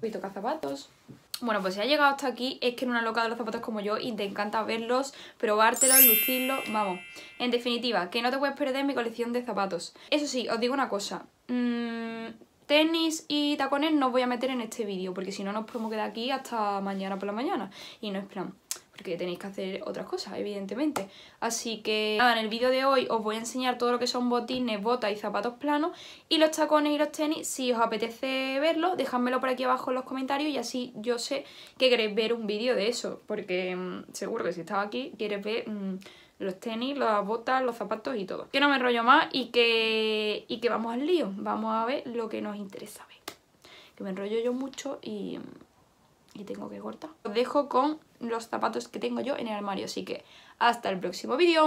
Y toca zapatos. Bueno, pues si has llegado hasta aquí es que eres una loca de los zapatos como yo y te encanta verlos, probártelos, lucirlos, vamos. En definitiva, que no te puedes perder mi colección de zapatos. Eso sí, os digo una cosa. Tenis y tacones no os voy a meter en este vídeo porque si no nos podemos quedar aquí hasta mañana por la mañana. Y no es plan, porque tenéis que hacer otras cosas, evidentemente. Así que nada, en el vídeo de hoy os voy a enseñar todo lo que son botines, botas y zapatos planos. Y los tacones y los tenis, si os apetece verlo, dejádmelo por aquí abajo en los comentarios y así yo sé que queréis ver un vídeo de eso. Porque seguro que si estás aquí quieres ver los tenis, las botas, los zapatos y todo. Que no me enrollo más y que vamos al lío. Vamos a ver lo que nos interesa ver. Que me enrollo yo mucho y tengo que cortar. Os dejo con los zapatos que tengo yo en el armario, así que hasta el próximo vídeo.